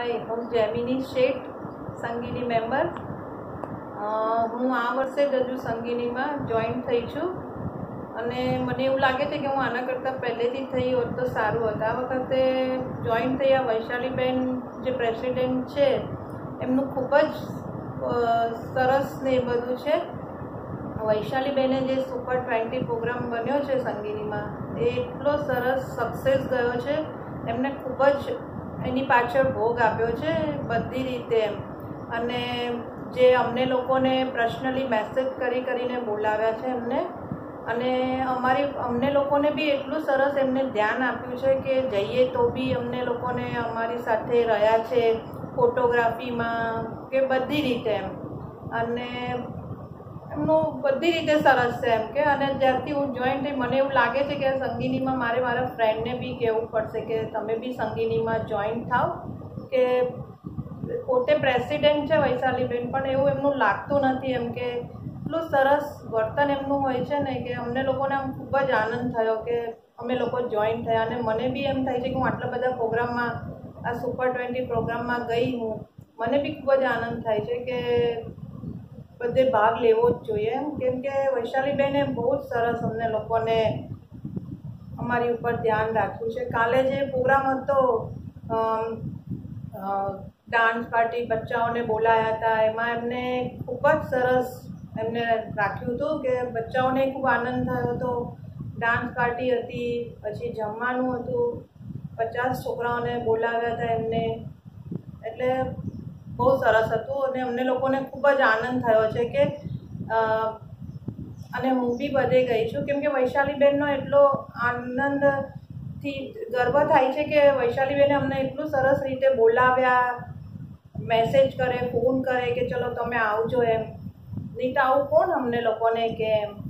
હાય, હું જેમિની શેઠ, સંગીની મેમ્બર. હું આ વર્ષે જ હજુ સંગીનીમાં જોઈન થઈ છું અને મને એવું લાગે છે કે હું આના કરતાં પહેલેથી થઈ હોત તો સારું હોત. આ વખતે જોઈન થયા વૈશાલીબેન જે પ્રેસિડેન્ટ છે એમનું ખૂબ જ સરસ ને એ બધું છે. વૈશાલીબેને જે સુપર 20 પ્રોગ્રામ બન્યો છે સંગીનીમાં એ એટલો સરસ સક્સેસ ગયો છે. એમને ખૂબ જ એની પાછળ ભોગ આપ્યો છે બધી રીતે એમ. અને જે અમને લોકોને પર્સનલી મેસેજ કરીને બોલાવ્યા છે એમને, અને અમને લોકોને બી એટલું સરસ એમને ધ્યાન આપ્યું છે કે જઈએ તો બી અમને લોકોને અમારી સાથે રહ્યા છે ફોટોગ્રાફીમાં કે બધી રીતે એમ. અને એમનું બધી રીતે સરસ છે એમ કે. અને જ્યારથી હું જોઈન થઈ મને એવું લાગે છે કે સંગીનીમાં મારા ફ્રેન્ડને બી કહેવું પડશે કે તમે બી સંગીનીમાં જોઈન થાવ. કે પોતે પ્રેસિડેન્ટ છે વૈશાલીબેન, પણ એવું એમનું લાગતું નથી એમ કે એટલું સરસ વર્તન એમનું હોય છે ને કે અમને લોકોને આમ ખૂબ જ આનંદ થયો કે અમે લોકો જોઈન થયા. અને મને બી એમ થાય છે કે હું આટલા બધા પ્રોગ્રામમાં, આ સુપર 20 પ્રોગ્રામમાં ગઈ હું, મને બી ખૂબ જ આનંદ થાય છે કે બધે ભાગ લેવો જ જોઈએ એમ. કેમ કે વૈશાલીબેને બહુ જ સરસ અમને લોકોને અમારી ઉપર ધ્યાન રાખ્યું છે. કાલે જે પ્રોગ્રામ હતો ડાન્સ પાર્ટી બચ્ચાઓને બોલાયા હતા, એમાં એમને ખૂબ જ સરસ એમને રાખ્યું હતું કે બચ્ચાઓને ખૂબ આનંદ થયો હતો. ડાન્સ પાર્ટી હતી, પછી જમવાનું હતું, 50 છોકરાઓને બોલાવ્યા હતા એમને, એટલે બહુ સરસ હતું. અને અમને લોકોને ખૂબ જ આનંદ થયો છે કે અને હું બી બધે ગઈ છું કેમ કે વૈશાલીબેનનો એટલો આનંદથી ગર્વ થાય છે કે વૈશાલીબેને અમને એટલું સરસ રીતે બોલાવ્યા, મેસેજ કરે, ફોન કરે કે ચલો તમે આવજો એમ. નહીં તો આવું કોણ અમને લોકોને કે એમ.